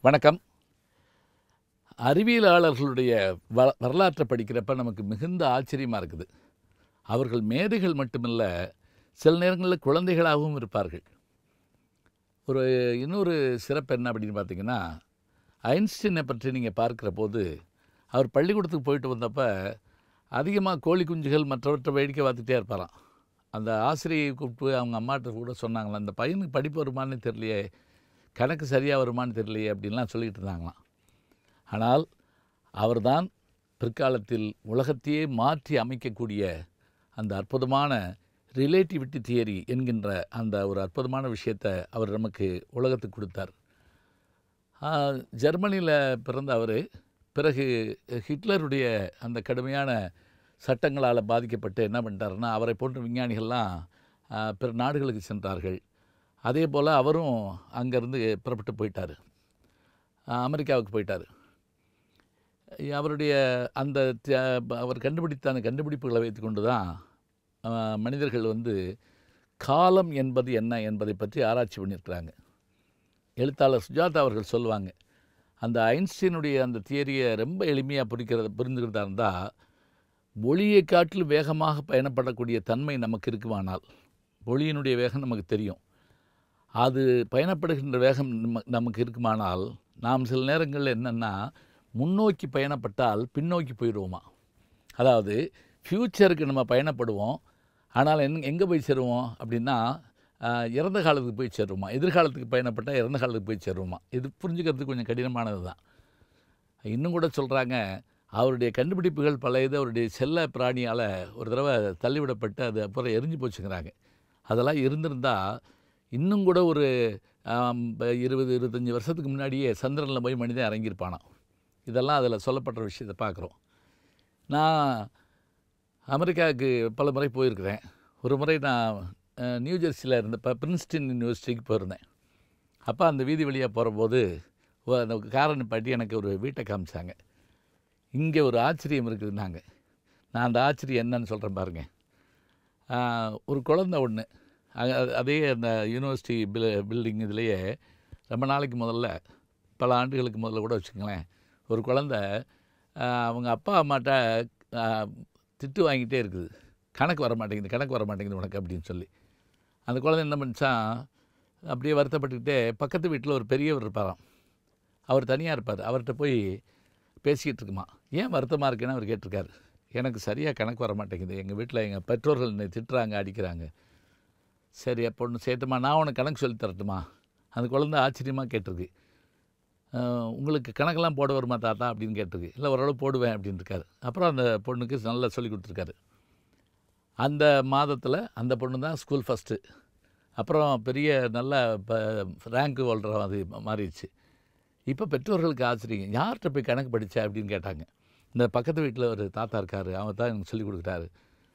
வணக்கம். அறிவியலாளர்களுடைய வரலாற்றை படிக்கிறப்ப நமக்கு மிகுந்த ஆச்சரியமாக இருக்குது. அவர்கள் மேதைகள் மட்டுமல்ல, சில நேரங்களில் குழந்தைகளாகவும் இருப்பார்கள். இன்னொரு சிறப்பு என்ன அப்படின்னு பார்த்தீங்கன்னா, ஐன்ஸ்டீனை பற்றி நீங்கள் பார்க்குற போது, அவர் பள்ளிக்கூடத்துக்கு போயிட்டு வந்தப்போ அதிகமாக கோழி குஞ்சுகள் மற்றவற்றை வேடிக்கை பார்த்துட்டே இருப்பாராம். அந்த ஆசிரியை கூப்பிட்டு அவங்க அம்மாட்ட கூட சொன்னாங்களாம், அந்த பையனுக்கு படிப்பு வருமானு தெரியலையே, கணக்கு சரியாக வருமானு தெரியலையே அப்படின்லாம் சொல்லிகிட்டு இருந்தாங்களாம். ஆனால் அவர்தான் பிற்காலத்தில் உலகத்தையே மாற்றி அமைக்கக்கூடிய அந்த அற்புதமான ரிலேட்டிவிட்டி தியரி என்கின்ற அந்த ஒரு அற்புதமான விஷயத்தை அவர் நமக்கு உலகத்துக்கு கொடுத்தார். ஜெர்மனியில் பிறந்த அவர் பிறகு ஹிட்லருடைய அந்த கடுமையான சட்டங்களால் பாதிக்கப்பட்டு என்ன பண்ணிட்டாருன்னா, அவரை போன்ற விஞ்ஞானிகள்லாம் பிற நாடுகளுக்கு சென்றார்கள். அதே போல் அவரும் அங்கேருந்து புறப்பட்டு போயிட்டார், அமெரிக்காவுக்கு போயிட்டார். அவருடைய அந்த அவர் கண்டுபிடித்த அந்த கண்டுபிடிப்புகளை வைத்து கொண்டு தான் மனிதர்கள் காலம் என்பது என்ன என்பதை பற்றி ஆராய்ச்சி பண்ணியிருக்கிறாங்க. எழுத்தாளர் சுஜாதா அவர்கள் சொல்லுவாங்க, அந்த ஐன்ஸ்டீனுடைய அந்த தியரியை ரொம்ப எளிமையாக புரிஞ்சுக்கிறதா இருந்தால், ஒளியை காட்டிலும் வேகமாக பயணப்படக்கூடிய தன்மை நமக்கு இருக்குமானால், ஒளியினுடைய வேகம் நமக்கு தெரியும், அது பயணப்படுகின்ற வேகம் நமக்கு இருக்குமானால், நாம் சில நேரங்களில் என்னென்னா முன்னோக்கி பயணப்பட்டால் பின்னோக்கி போயிடுவோமா. அதாவது ஃப்யூச்சருக்கு நம்ம பயணப்படுவோம், ஆனால் எங்கே போய் சேருவோம் அப்படின்னா, இறந்த காலத்துக்கு போய் சேருவோமா. எதிர்காலத்துக்கு பயணப்பட்டால் இறந்த காலத்துக்கு போய் சேருவோமா. இது புரிஞ்சுக்கிறதுக்கு கொஞ்சம் கடினமானது தான். இன்னும் கூட சொல்கிறாங்க, அவருடைய கண்டுபிடிப்புகள் பல அவருடைய செல்ல பிராணியால் ஒரு தடவை தள்ளிவிடப்பட்டு அது அப்புறம் எரிஞ்சு போச்சுங்கிறாங்க. அதெல்லாம் இருந்திருந்தால் இன்னும் கூட ஒரு 20-25 வருஷத்துக்கு முன்னாடியே சந்திரனில் போய் மனிதன் இறங்கியிருப்பானான். இதெல்லாம் அதில் சொல்லப்பட்ட விஷயத்தை பார்க்குறோம். நான் அமெரிக்காவுக்கு பல முறை போயிருக்கிறேன். ஒரு முறை நான் நியூ ஜெர்சியில் இருந்தப்போ பிரின்ஸ்டன் யூனிவர்சிட்டிக்கு போயிருந்தேன். அப்போ அந்த வீதி வழியாக போகிறபோது அந்த காரை நிப்பாட்டி எனக்கு ஒரு வீட்டை காமிச்சாங்க. இங்கே ஒரு ஆச்சரியம் இருக்குதுன்னாங்க. நான் அந்த ஆச்சரியம் என்னன்னு சொல்கிறேன் பாருங்கள். ஒரு குழந்தை ஒன்று, அதே அந்த யூனிவர்சிட்டி பில்டிங் இதுலேயே ரொம்ப நாளைக்கு முதல்ல, பல ஆண்டுகளுக்கு முதல்ல கூட வச்சுக்கங்களேன், ஒரு குழந்த அவங்க அப்பா அம்மாட்ட திட்டு வாங்கிட்டே இருக்குது, கணக்கு வர மாட்டேங்குது உனக்கு அப்படின்னு சொல்லி. அந்த குழந்தை என்ன பண்ணிச்சான், அப்படியே வருத்தப்பட்டுக்கிட்டே பக்கத்து வீட்டில் ஒரு பெரியவர் இருப்பாராம். அவர் தனியாக இருப்பார். அவர்கிட்ட போய் பேசிக்கிட்டு இருக்குமா. ஏன் வருத்தமாக இருக்குன்னு அவர் கேட்டிருக்காரு. எனக்கு சரியாக கணக்கு வர மாட்டேங்குது, எங்கள் வீட்டில் எங்கள் பெற்றோர்கள் என்னை திட்டுறாங்க, அடிக்கிறாங்க. சரி, அப்போ ஒன்று சேர்த்துமா, நான் உனக்கு கணக்கு சொல்லி தரட்டுமா. அந்த குழந்தை ஆச்சரியமாக கேட்டிருக்கு. உங்களுக்கு கணக்கெல்லாம் போட வருமா தாத்தா அப்படின்னு கேட்டிருக்கு. இல்லை, ஓரளவு போடுவேன் அப்படின்னு இருக்காரு. அப்புறம் அந்த பொண்ணுக்கு நல்லா சொல்லி கொடுத்துருக்காரு. அந்த மாதத்தில் அந்த பொண்ணு தான் ஸ்கூல் ஃபஸ்ட்டு. அப்புறம் பெரிய நல்ல ரேங்க் ஹோல்டர் அது மாறிடுச்சு. இப்போ பெற்றோர்களுக்கு ஆச்சரியம், யார்கிட்ட போய் கணக்கு படித்தா அப்படின்னு கேட்டாங்க. இந்த பக்கத்து வீட்டில் ஒரு தாத்தா இருக்கார், அவர் தான் எனக்கு சொல்லி கொடுக்குறாரு.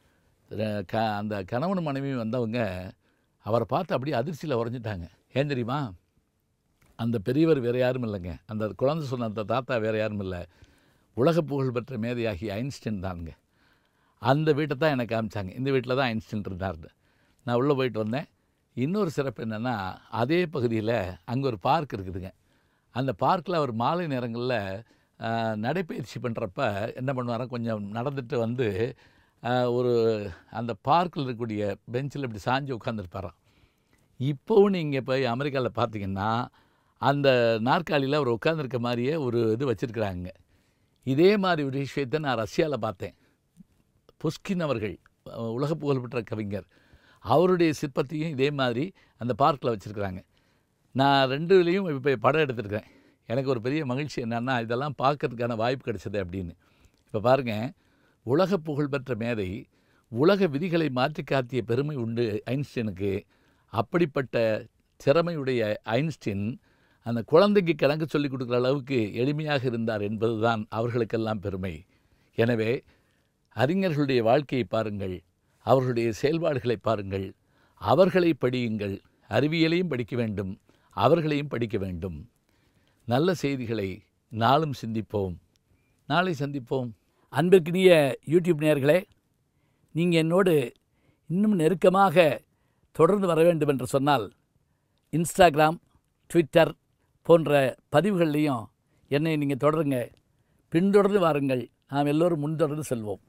அந்த கணவன் மனைவி வந்தவங்க அவரை பார்த்து அப்படியே அதிர்ச்சியில் உறைஞ்சிட்டாங்க. ஏன் தெரியுமா, அந்த பெரியவர் வேறு யாரும் இல்லைங்க, அந்த குழந்தை சொன்ன அந்த தாத்தா வேறு யாரும் இல்லை, உலக புகழ்பெற்ற மேதையாகிய ஐன்ஸ்டீன் தானுங்க. அந்த வீட்டை தான் எனக்கு காமிச்சாங்க. இந்த வீட்டில் தான் ஐன்ஸ்டீன் இருந்தார். நான் உள்ளே போயிட்டு வந்தேன். இன்னொரு சிறப்பு என்னென்னா, அதே பகுதியில் அங்கே ஒரு பார்க் இருக்குதுங்க. அந்த பார்க்கில் அவர் மாலை நேரங்களில் நடைப்பயிற்சி பண்ணுறப்ப என்ன பண்ணுவாரோ, கொஞ்சம் நடந்துட்டு ஒரு அந்த பார்க்கில் இருக்கக்கூடிய பெஞ்சில் இப்படி சாஞ்சு உட்காந்துருப்பாராம். இப்போவும் நீங்கள் போய் அமெரிக்காவில் பார்த்தீங்கன்னா, அந்த நாற்காலியில் அவர் உட்காந்துருக்க மாதிரியே ஒரு இது வச்சுருக்குறாங்க. இதே மாதிரி ஒரு விஷயத்தை நான் ரஷ்யாவில் பார்த்தேன். புஷ்கின் அவர்கள், உலக புகழ்பெற்ற கவிஞர், அவருடைய சிற்பத்தையும் இதே மாதிரி அந்த பார்க்கில் வச்சுருக்குறாங்க. நான் 2லேயும் இப்போ படம் எடுத்துருக்கேன். எனக்கு ஒரு பெரிய மகிழ்ச்சி என்னென்னா, இதெல்லாம் பார்க்கறதுக்கான வாய்ப்பு கிடைச்சது அப்படின்னு. இப்போ பாருங்கள், உலக புகழ்பெற்ற மேதை, உலக விதிகளை மாற்றி காட்டிய பெருமை உண்டு ஐன்ஸ்டீனுக்கு. அப்படிப்பட்ட திறமையுடைய ஐன்ஸ்டீன் அந்த குழந்தைக்கு கணக்கு சொல்லிக் கொடுக்குற அளவுக்கு எளிமையாக இருந்தார் என்பது தான் அவர்களுக்கெல்லாம் பெருமை. எனவே அறிஞர்களுடைய வாழ்க்கையை பாருங்கள், அவர்களுடைய செயல்பாடுகளை பாருங்கள், அவர்களை படியுங்கள். அறிவியலையும் படிக்க வேண்டும், அவர்களையும் படிக்க வேண்டும். நல்ல செய்திகளை நாளும் சிந்திப்போம். நாளை சந்திப்போம். அன்பிற்கினிய யூடியூப் நேயர்களே, நீங்கள் என்னோடு இன்னும் நெருக்கமாக தொடர்ந்து வர வேண்டும் என்று சொன்னால், இன்ஸ்டாகிராம், ட்விட்டர் போன்ற பதிவுகள்லையும் என்னை நீங்கள் தொடருங்க. பின்தொடர்ந்து வாருங்கள். நாம் எல்லோரும் முன்தொடர்ந்து செல்வோம்.